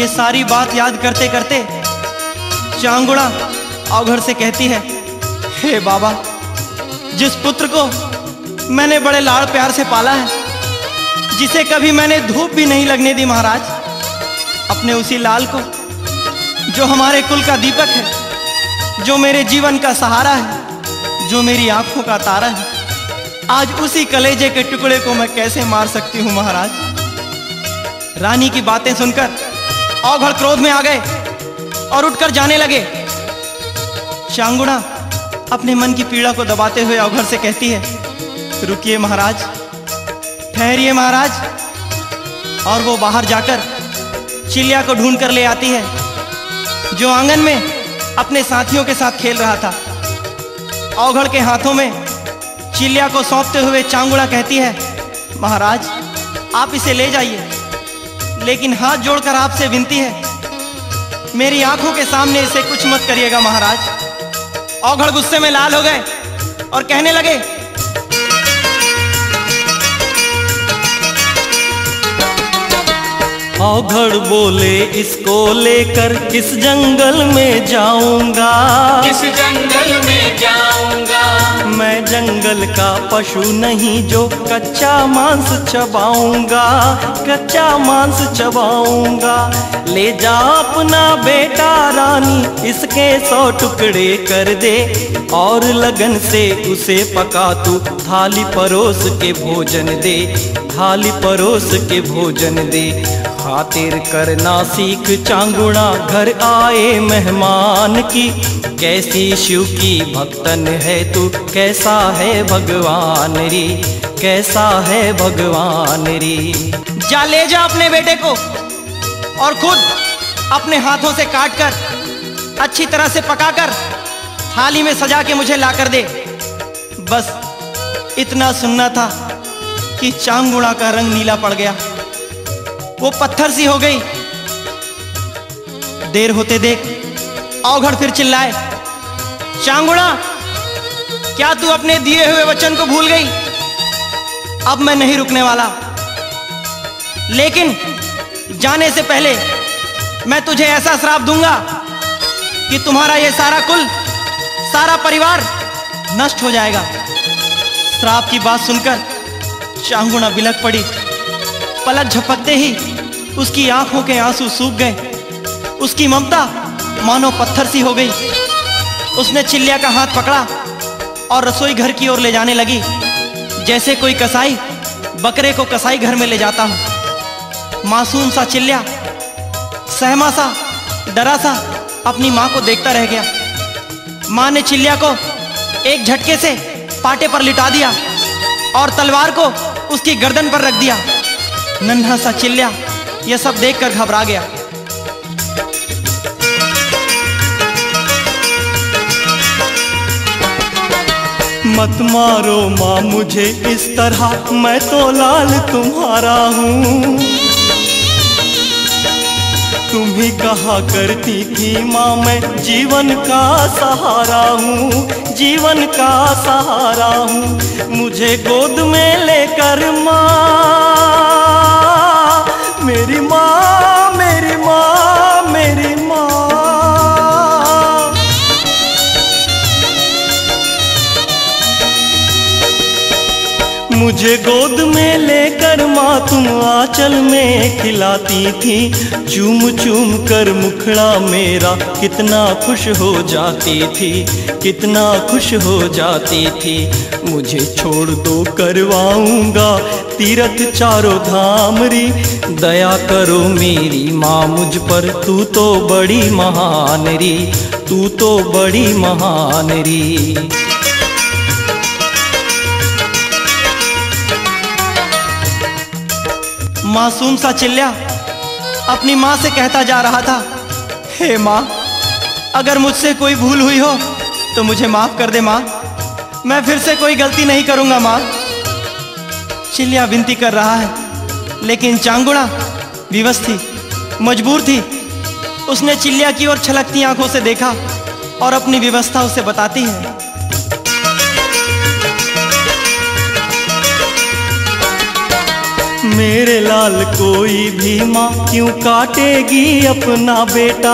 सारी बात याद करते करते चांगुड़ा औघड़ से कहती है, हे बाबा, जिस पुत्र को मैंने बड़े लाड़ प्यार से पाला है, जिसे कभी मैंने धूप भी नहीं लगने दी महाराज, अपने उसी लाल को जो हमारे कुल का दीपक है, जो मेरे जीवन का सहारा है, जो मेरी आंखों का तारा है, आज उसी कलेजे के टुकड़े को मैं कैसे मार सकती हूँ महाराज। रानी की बातें सुनकर औघड़ क्रोध में आ गए और उठकर जाने लगे। चांगुड़ा अपने मन की पीड़ा को दबाते हुए औघड़ से कहती है, रुकिए महाराज, ठहरिए महाराज। और वो बाहर जाकर चिल्लिया को ढूंढ कर ले आती है, जो आंगन में अपने साथियों के साथ खेल रहा था। औघड़ के हाथों में चिल्लिया को सौंपते हुए चांगुड़ा कहती है, महाराज, आप इसे ले जाइए, लेकिन हाथ जोड़कर आपसे विनती है, मेरी आंखों के सामने इसे कुछ मत करिएगा महाराज। औघड़ गुस्से में लाल हो गए और कहने लगे, औघड़ बोले, इसको लेकर किस जंगल में जाऊंगा, किस जंगल में जाऊंगा, मैं जंगल का पशु नहीं जो कच्चा मांस चबाऊंगा, कच्चा मांस चबाऊंगा। ले जा अपना बेटा रानी, इसके सौ टुकड़े कर दे, और लगन से उसे पका तू, थाली परोस के भोजन दे, थाली परोस के भोजन दे। खातिर करना सीख चांगुड़ा, घर आए मेहमान की, कैसी शिव की भक्तन है तू, कैसा है भगवान री, कैसा है भगवान री। जा ले जा अपने बेटे को और खुद अपने हाथों से काट कर, अच्छी तरह से पकाकर थाली में सजा के मुझे ला कर दे। बस इतना सुनना था कि चांगुड़ा का रंग नीला पड़ गया, वो पत्थर सी हो गई। देर होते देख औघड़ फिर चिल्लाए, चांगुड़ा, क्या तू अपने दिए हुए वचन को भूल गई? अब मैं नहीं रुकने वाला, लेकिन जाने से पहले मैं तुझे ऐसा श्राप दूंगा कि तुम्हारा ये सारा कुल, सारा परिवार नष्ट हो जाएगा। श्राप की बात सुनकर चांगुड़ा बिलक पड़ी। पलक झपकते ही उसकी आंखों के आंसू सूख गए, उसकी ममता मानो पत्थर सी हो गई। उसने चिल्लिया का हाथ पकड़ा और रसोई घर की ओर ले जाने लगी, जैसे कोई कसाई बकरे को कसाई घर में ले जाता हो। मासूम सा चिल्लिया सहमा सा, डरा सा अपनी माँ को देखता रह गया। माँ ने चिल्लिया को एक झटके से पाटे पर लिटा दिया और तलवार को उसकी गर्दन पर रख दिया। नन्हा सा चिल्लिया यह सब देखकर घबरा गया। मत मारो माँ मुझे इस तरह, मैं तो लाल तुम्हारा हूँ। तुम ही कहा करती थी माँ, मैं जीवन का सहारा हूँ, जीवन का सहारा हूँ। मुझे गोद में लेकर माँ, मेरी माँ, मेरी माँ, मेरी माँ। मुझे गोद में लेकर माँ तुम आंचल में खिलाती थी, चूम चूम कर मुखड़ा मेरा कितना खुश हो जाती थी, कितना खुश हो जाती थी। मुझे छोड़ दो करवाऊंगा तीरथ चारों धाम री, दया करो मेरी माँ मुझ पर, तू तो बड़ी महान री, तू तो बड़ी महान री। मासूम सा चिल्लिया अपनी माँ से कहता जा रहा था, हे माँ, अगर मुझसे कोई भूल हुई हो तो मुझे माफ कर दे माँ, मैं फिर से कोई गलती नहीं करूँगा माँ। चिल्लिया विनती कर रहा है, लेकिन चांगुड़ा विवश थी, मजबूर थी। उसने चिल्लिया की ओर छलकती आंखों से देखा और अपनी व्यवस्था उसे बताती है। मेरे लाल कोई भी माँ क्यों काटेगी अपना बेटा,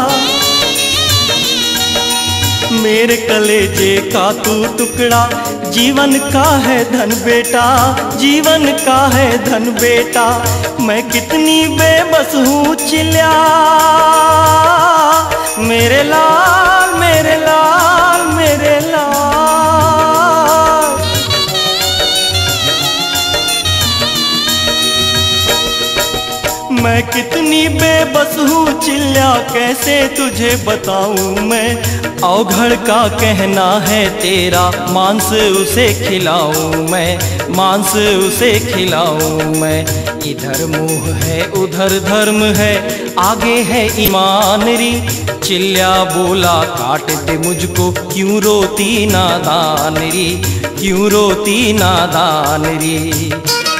मेरे कलेजे का तू टुकड़ा जीवन का है धन बेटा, जीवन का है धन बेटा। मैं कितनी बेबस हूँ चिल्ला, मेरे लाल मेरे लाल मेरे लाल। मैं कितनी बेबस हूँ चिल्ला, कैसे तुझे बताऊँ मैं। अवघड़ का कहना है तेरा, मांस उसे खिलाऊं मैं, मांस उसे खिलाऊं मैं। इधर मोह है उधर धर्म है, आगे है ईमान री। चिल्ला बोला काट दे मुझको, क्यों रोती नादान री, क्यों रोती नादान री।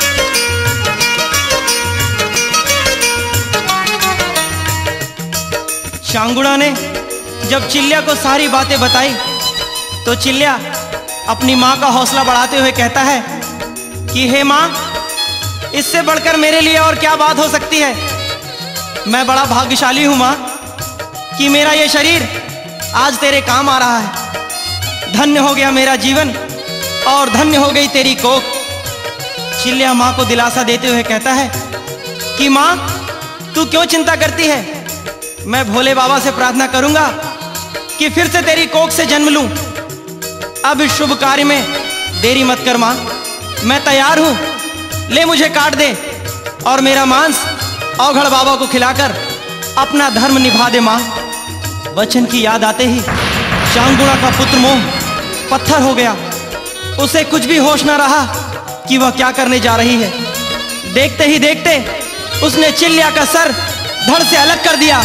चांगुड़ा ने जब चिल्लिया को सारी बातें बताई तो चिल्लिया अपनी माँ का हौसला बढ़ाते हुए कहता है कि हे माँ, इससे बढ़कर मेरे लिए और क्या बात हो सकती है। मैं बड़ा भाग्यशाली हूँ माँ कि मेरा ये शरीर आज तेरे काम आ रहा है। धन्य हो गया मेरा जीवन और धन्य हो गई तेरी कोख। चिल्लिया माँ को दिलासा देते हुए कहता है कि माँ, तू क्यों चिंता करती है। मैं भोले बाबा से प्रार्थना करूंगा कि फिर से तेरी कोख से जन्म लूं। अब इस शुभ कार्य में देरी मत कर मां, मैं तैयार हूं। ले मुझे काट दे और मेरा मांस अवघड़ बाबा को खिलाकर अपना धर्म निभा दे मां। वचन की याद आते ही चांगुड़ा का पुत्र मोह पत्थर हो गया। उसे कुछ भी होश न रहा कि वह क्या करने जा रही है। देखते ही देखते उसने चिल्लिया का सर धड़ से अलग कर दिया।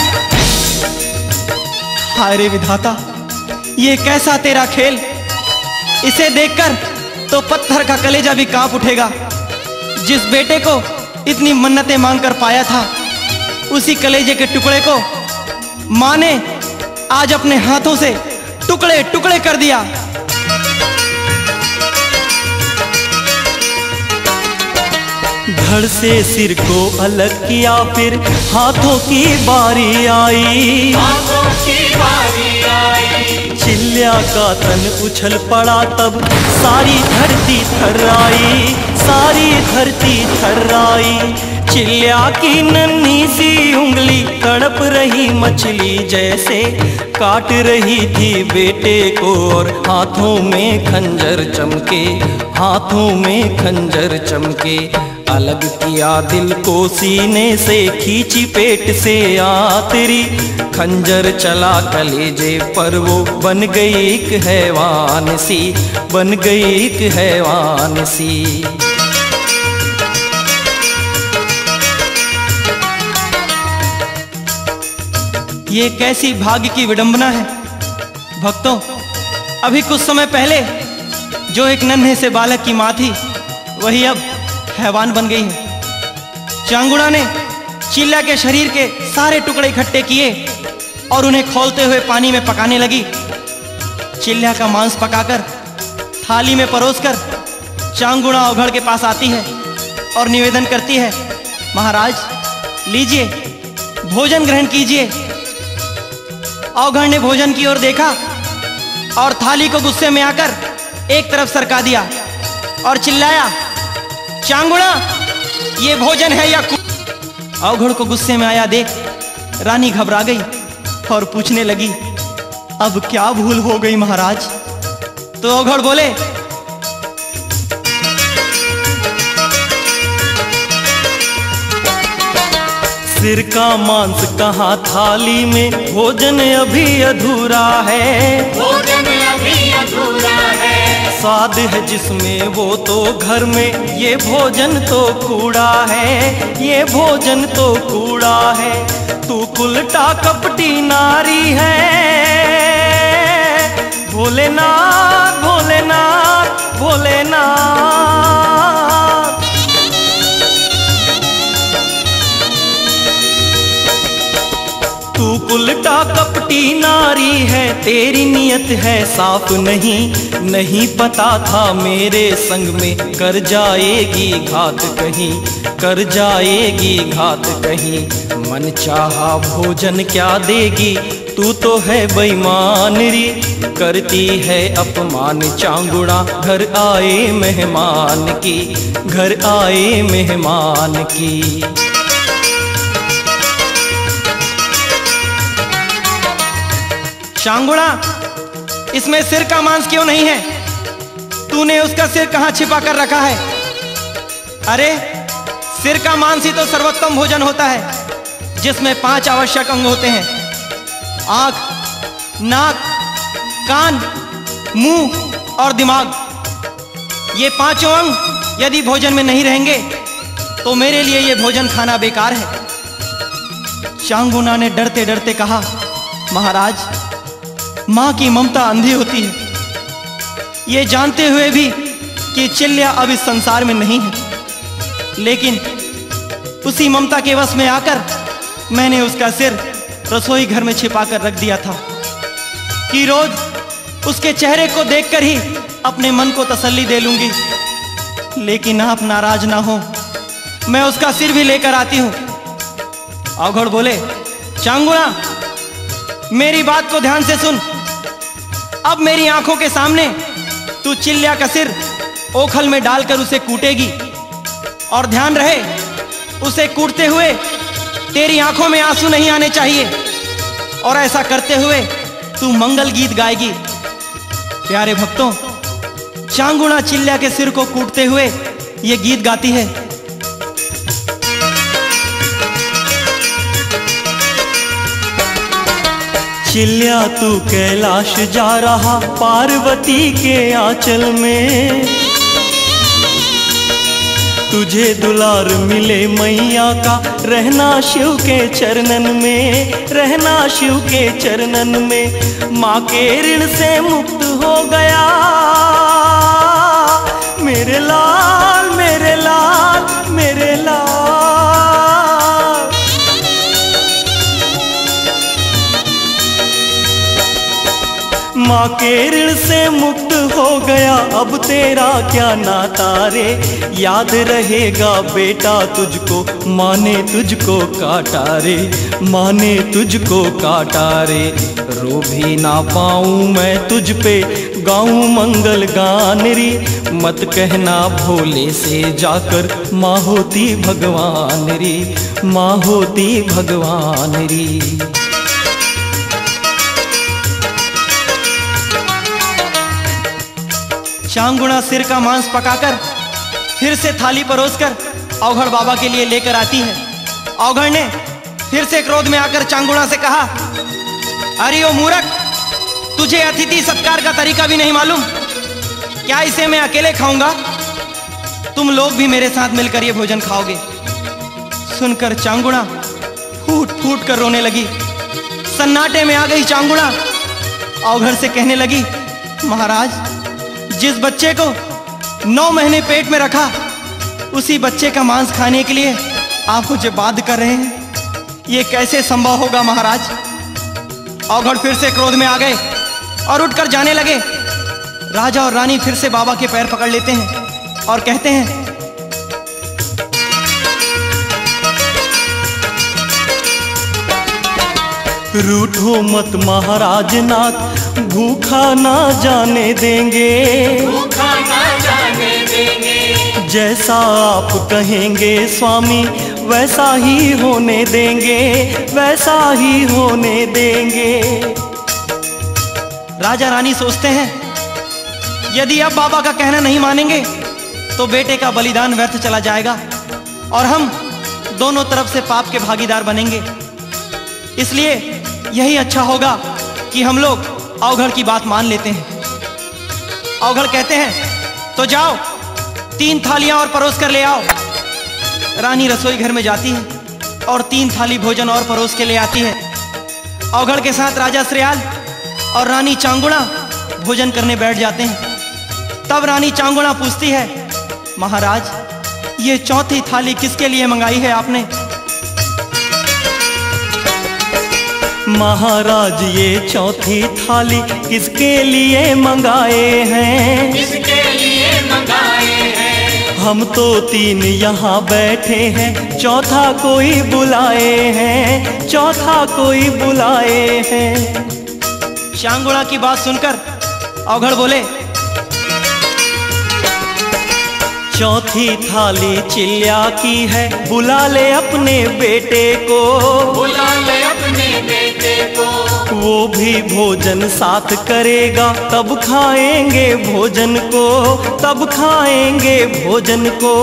हाय रे विधाता, ये कैसा तेरा खेल। इसे देखकर तो पत्थर का कलेजा भी कांप उठेगा। जिस बेटे को इतनी मन्नतें मांगकर पाया था, उसी कलेजे के टुकड़े को मां ने आज अपने हाथों से टुकड़े टुकड़े कर दिया। धड़ से सिर को अलग किया, फिर हाथों की बारी आई, हाथों की बारी आई। चिल्लिया का तन उछल पड़ा, तब सारी धरती थर्राई, सारी धरती थर्राई। चिल्लिया की नन्ही सी उंगली तड़प रही मछली जैसे, काट रही थी बेटे को और हाथों में खंजर चमके, हाथों में खंजर चमके। अलग किया दिल को सीने से, खींची पेट से आतरी। खंजर चला कलेजे पर, वो बन गई एक हैवान सी, बन गई एक हैवान सी। ये कैसी भाग्य की विडंबना है भक्तों। अभी कुछ समय पहले जो एक नन्हे से बालक की माँ थी, वही अब हैवान बन गई है। चांगुड़ा ने चिल्ला के शरीर के सारे टुकड़े इकट्ठे किए और उन्हें खौलते हुए पानी में पकाने लगी। चिल्ला का मांस पकाकर थाली में परोसकर चांगुड़ा अवघड़ के पास आती है और निवेदन करती है, महाराज लीजिए, भोजन ग्रहण कीजिए। अवघड़ ने भोजन की ओर देखा और थाली को गुस्से में आकर एक तरफ सरका दिया और चिल्लाया, चांगुड़ा ये भोजन है या कु-? अवघड़ को गुस्से में आया देख रानी घबरा गई और पूछने लगी, अब क्या भूल हो गई महाराज। तो अवघड़ बोले, सिर का मांस कहाँ थाली में, भोजन अभी अधूरा है, भोजन अभी अधूरा है। स्वाद है जिसमें वो तो घर में, ये भोजन तो कूड़ा है, ये भोजन तो कूड़ा है। तू उल्टा कपटी नारी है, भोलेनाथ भोलेनाथ भोलेनाथ। तू उल्टा कपटी नारी है, तेरी नियत है साफ नहीं। नहीं पता था मेरे संग में कर जाएगी घात कहीं, कर जाएगी घात कहीं। मन चाहा भोजन क्या देगी, तू तो है बेईमान री। करती है अपमान चांगुड़ा, घर आए मेहमान की, घर आए मेहमान की। चांगुड़ा, इसमें सिर का मांस क्यों नहीं है? तूने उसका सिर कहां छिपा कर रखा है? अरे सिर का मांस ही तो सर्वोत्तम भोजन होता है, जिसमें पांच आवश्यक अंग होते हैं: आंख, नाक, कान, मुंह और दिमाग। ये पांचों अंग यदि भोजन में नहीं रहेंगे तो मेरे लिए ये भोजन खाना बेकार है। चांगुना ने डरते डरते कहा, महाराज, मां की ममता अंधी होती है। ये जानते हुए भी कि चिल्या अब इस संसार में नहीं है, लेकिन उसी ममता के वश में आकर मैंने उसका सिर रसोई घर में छिपा कर रख दिया था कि रोज उसके चेहरे को देखकर ही अपने मन को तसल्ली दे लूंगी। लेकिन आप नाराज ना हो, मैं उसका सिर भी लेकर आती हूं। अवघड़ बोले, चांगुड़ा, मेरी बात को ध्यान से सुन। अब मेरी आंखों के सामने तू चिल्या का सिर ओखल में डालकर उसे कूटेगी, और ध्यान रहे, उसे कूटते हुए तेरी आंखों में आंसू नहीं आने चाहिए, और ऐसा करते हुए तू मंगल गीत गाएगी। प्यारे भक्तों, चांगुड़ा चिल्या के सिर को कूटते हुए ये गीत गाती है। चिल्या तू कैलाश जा रहा पार्वती के आंचल में, तुझे दुलार मिले मैया का, रहना शिव के चरणन में, रहना शिव के चरणन में। माँ के ऋण से मुक्त हो गया मेरे लाल, मेरे लाल, मेरे लाल। माँ के ऋण से मुक्त हो गया, अब तेरा क्या नाता रे। याद रहेगा बेटा तुझको, माँ ने तुझको काटा रे, माँ ने तुझको काटा रे। रो भी ना पाऊँ मैं तुझ पे, गाऊँ मंगल गान रे। मत कहना भोले से जाकर, माँ होती भगवान रे, माँ होती भगवान रे। चांगुड़ा सिर का मांस पकाकर फिर से थाली परोसकर अवघड़ बाबा के लिए लेकर आती है। अवघड़ ने फिर से क्रोध में आकर चांगुड़ा से कहा, अरे ओ मूर्ख, तुझे अतिथि सत्कार का तरीका भी नहीं मालूम क्या? इसे मैं अकेले खाऊंगा? तुम लोग भी मेरे साथ मिलकर ये भोजन खाओगे। सुनकर चांगुड़ा फूट फूट कर रोने लगी। सन्नाटे में आ गई चांगुड़ा, अवघड़ से कहने लगी, महाराज, जिस बच्चे को नौ महीने पेट में रखा, उसी बच्चे का मांस खाने के लिए आप मुझे बाध्य कर रहे हैं, ये कैसे संभव होगा महाराज? अवघड़ फिर से क्रोध में आ गए और उठकर जाने लगे। राजा और रानी फिर से बाबा के पैर पकड़ लेते हैं और कहते हैं, रूठो मत महाराज नाथ, भूखा ना जाने देंगे, भूखा ना जाने देंगे। जैसा आप कहेंगे स्वामी वैसा ही होने देंगे, वैसा ही होने देंगे। राजा रानी सोचते हैं, यदि अब बाबा का कहना नहीं मानेंगे तो बेटे का बलिदान व्यर्थ चला जाएगा और हम दोनों तरफ से पाप के भागीदार बनेंगे। इसलिए यही अच्छा होगा कि हम लोग अवघड़ की बात मान लेते हैं। अवघड़ कहते हैं, तो जाओ तीन थालियां और परोस कर ले आओ। रानी रसोई घर में जाती है और तीन थाली भोजन और परोस के ले आती है। अवघड़ के साथ राजा श्रेयाल और रानी चांगुड़ा भोजन करने बैठ जाते हैं। तब रानी चांगुड़ा पूछती है, महाराज, ये चौथी थाली किसके लिए मंगाई है आपने? महाराज ये चौथी थाली किसके लिए मंगाए हैं? किसके लिए मंगाए हैं? हम तो तीन यहाँ बैठे हैं, चौथा कोई बुलाए हैं, चौथा कोई बुलाए हैं। चांगुड़ा की बात सुनकर अवघड़ बोले, चौथी थाली चिल्ल्या की है, बुला ले अपने बेटे को, बुला ले अपने बेटे को। वो भी भोजन साथ करेगा, तब खाएंगे भोजन को, तब खाएंगे भोजन को।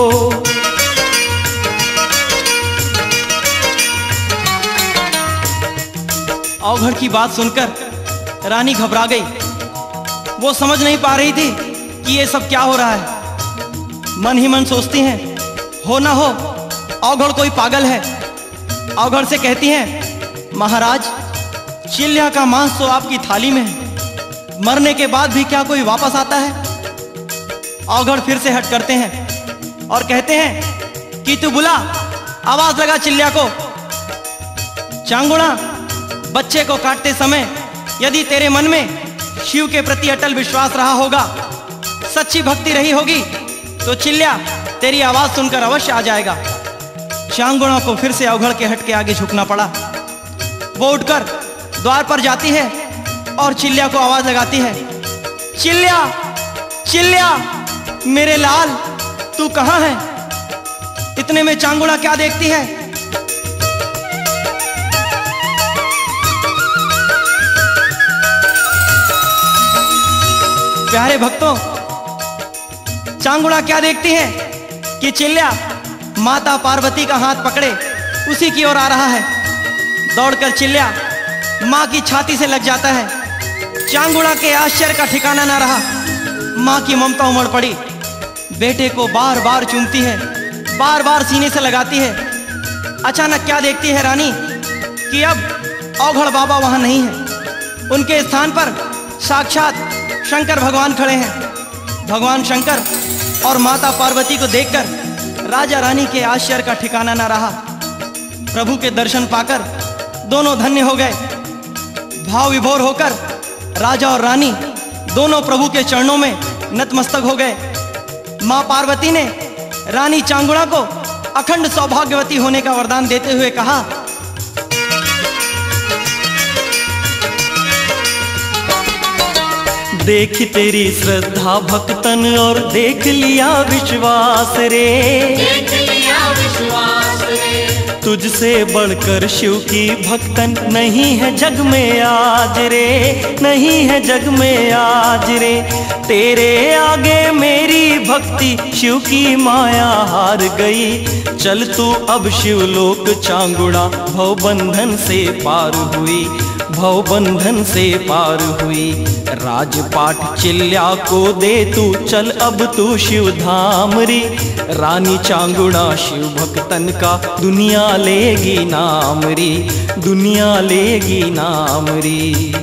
अवघड़ की बात सुनकर रानी घबरा गई। वो समझ नहीं पा रही थी कि ये सब क्या हो रहा है। मन ही मन सोचती हैं, हो ना हो अवघड़ कोई पागल है। अवघड़ से कहती हैं, महाराज चिल्ल्या का मांस तो आपकी थाली में है, मरने के बाद भी क्या कोई वापस आता है? अवघड़ फिर से हट करते हैं और कहते हैं कि तू बुला, आवाज लगा चिल्ल्या को। चांगुड़ा, बच्चे को काटते समय यदि तेरे मन में शिव के प्रति अटल विश्वास रहा होगा, सच्ची भक्ति रही होगी, तो चिल्ल्या तेरी आवाज सुनकर अवश्य आ जाएगा। चांगुड़ा को फिर से अवघड़ के हट के आगे झुकना पड़ा। वो उठकर द्वार पर जाती है और चिल्ल्या को आवाज लगाती है, चिल्ल्या, चिल्ल्या, मेरे लाल, तू कहां है? इतने में चांगुड़ा क्या देखती है? प्यारे भक्तों, चांगुड़ा क्या देखती है कि चिल्ल्या माता पार्वती का हाथ पकड़े उसी की ओर आ रहा है। दौड़कर चिल्ल्या माँ की छाती से लग जाता है। चांगुड़ा के आश्चर्य का ठिकाना ना रहा। माँ की ममता उमड़ पड़ी, बेटे को बार बार चूमती है, बार बार सीने से लगाती है। अचानक क्या देखती है रानी कि अब अवघड़ बाबा वहां नहीं है, उनके स्थान पर साक्षात शंकर भगवान खड़े हैं। भगवान शंकर और माता पार्वती को देखकर राजा रानी के आश्चर्य का ठिकाना ना रहा। प्रभु के दर्शन पाकर दोनों धन्य हो गए। भाव विभोर होकर राजा और रानी दोनों प्रभु के चरणों में नतमस्तक हो गए। मां पार्वती ने रानी चांगुड़ा को अखंड सौभाग्यवती होने का वरदान देते हुए कहा, देख तेरी श्रद्धा भक्तन और देख लिया विश्वास रे, देख लिया विश्वास रे। तुझसे बढ़कर शिव की भक्तन नहीं है जग में आज रे, नहीं है जग में आज रे। तेरे आगे मेरी भक्ति शिव की माया हार गई। चल तू अब शिवलोक चांगुड़ा, भव बंधन से पार हुई, भव बंधन से पार हुई। राजपाट चिल्ल्या को दे तू, चल अब तू शिव धाम री। रानी चांगुड़ा शिव भक्तन का दुनिया लेगी नाम री, दुनिया लेगी नाम री।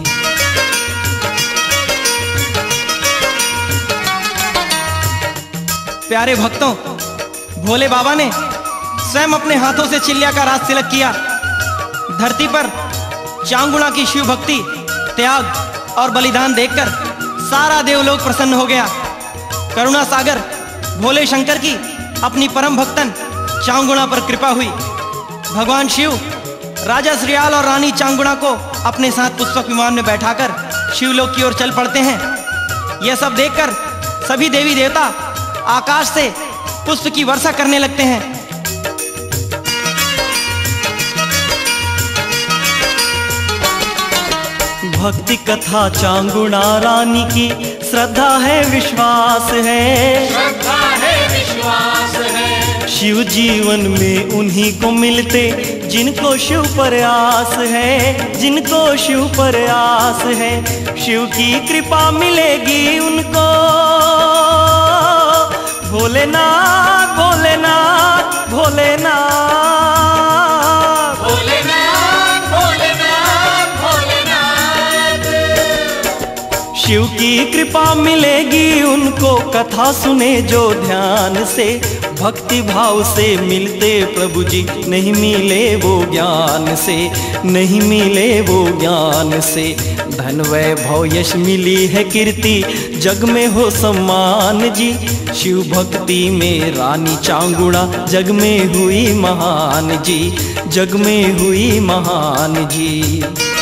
प्यारे भक्तों, भोले बाबा ने स्वयं अपने हाथों से चिल्ल्या का राज तिलक किया। धरती पर चांगुड़ा की शिव भक्ति, त्याग और बलिदान देखकर सारा देवलोक प्रसन्न हो गया। करुणा सागर भोले शंकर की अपनी परम भक्तन चांगुड़ा पर कृपा हुई। भगवान शिव राजा श्रीयाल और रानी चांगुड़ा को अपने साथ पुष्पक विमान में बैठाकर शिवलोक की ओर चल पड़ते हैं। यह सब देखकर सभी देवी देवता आकाश से पुष्प की वर्षा करने लगते हैं। भक्ति कथा चांगुड़ा रानी की, श्रद्धा है विश्वास है, श्रद्धा है विश्वास है। शिव जीवन में उन्हीं को मिलते जिनको शिव पर आस है, जिनको शिव पर आस है। शिव की कृपा मिलेगी उनको। भोलेनाथ भोलेनाथ भोलेनाथ भोलेनाथ भोलेनाथ भोलेनाथ। शिव की कृपा मिलेगी उनको, कथा सुने जो ध्यान से। भक्ति भाव से मिलते प्रभु जी, नहीं मिले वो ज्ञान से, नहीं मिले वो ज्ञान से। धन वैभव यश मिली है कीर्ति, जग में हो सम्मान जी। शिव भक्ति में रानी चांगुड़ा, जग में हुई महान जी, जग में हुई महान जी।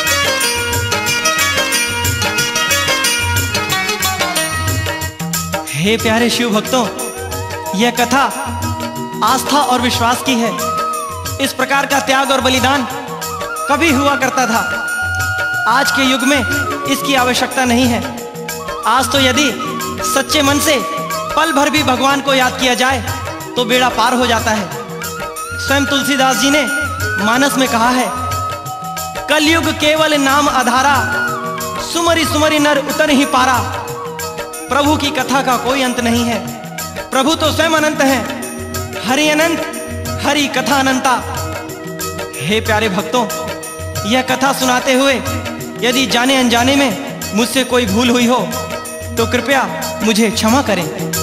हे प्यारे शिव भक्तों, यह कथा आस्था और विश्वास की है। इस प्रकार का त्याग और बलिदान कभी हुआ करता था, आज के युग में इसकी आवश्यकता नहीं है। आज तो यदि सच्चे मन से पल भर भी भगवान को याद किया जाए तो बेड़ा पार हो जाता है। स्वयं तुलसीदास जी ने मानस में कहा है, कलयुग केवल नाम आधारा, सुमरी सुमरी नर उतर ही पारा। प्रभु की कथा का कोई अंत नहीं है, प्रभु तो स्वयं अनंत है। हरि अनंत, हरि कथा अनंता। हे प्यारे भक्तों, यह कथा सुनाते हुए यदि जाने अनजाने में मुझसे कोई भूल हुई हो तो कृपया मुझे क्षमा करें।